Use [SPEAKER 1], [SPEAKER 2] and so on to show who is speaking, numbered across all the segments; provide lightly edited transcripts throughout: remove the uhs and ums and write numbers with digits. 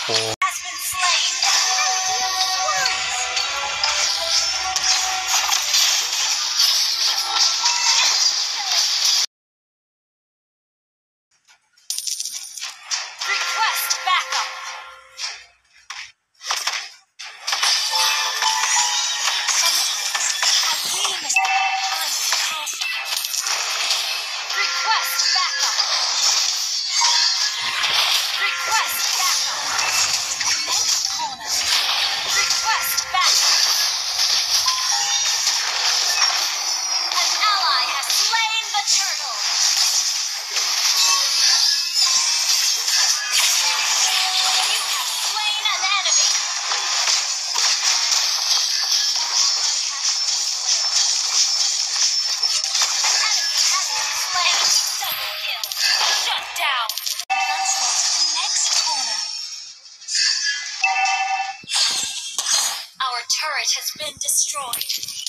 [SPEAKER 1] Oh.
[SPEAKER 2] Has been slain. Request backup. I really miss the behind the castle. Request backup. Request backup. Next corner. Request backup. An ally has slain the turtle. You have slain an enemy. Double kill. Shut down. Lancelot at the next corner. Our turret has been destroyed.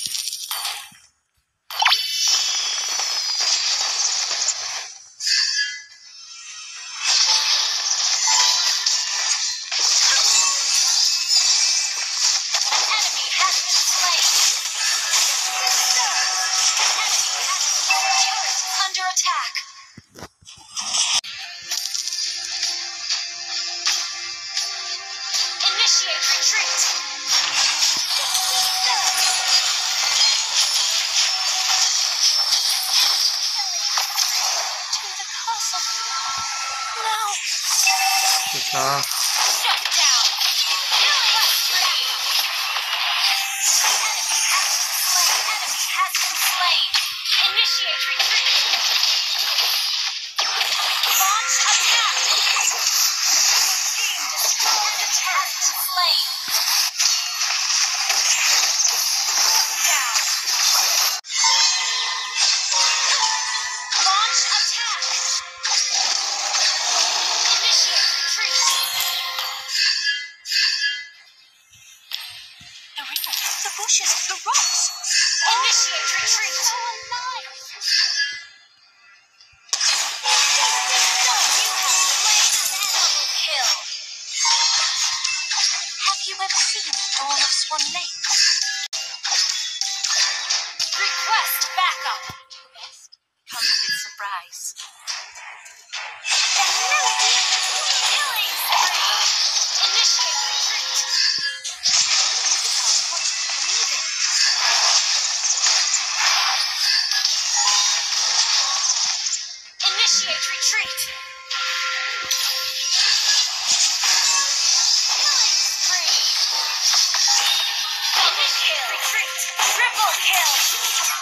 [SPEAKER 2] An enemy has been slain. An enemy has our turret is under attack. Initiate retreat. To the castle. Now.
[SPEAKER 1] Kita
[SPEAKER 2] Shut down. Killing spree. Enemy has been slain. Initiate retreat. Launch attack. Team destroyed the turret. Slain. Down. Launch attack. Initiate retreat. The river, the bushes, the rocks. Initiate retreat. So alive. You have slain an double kill. Have you ever seen the dawn of Swan Lake? Request backup. Best comes with surprise. The melody killing spree. Initiate retreat. You become what you believe in. Initiate retreat. Killing spree. Double kill. Retreat. Triple kill.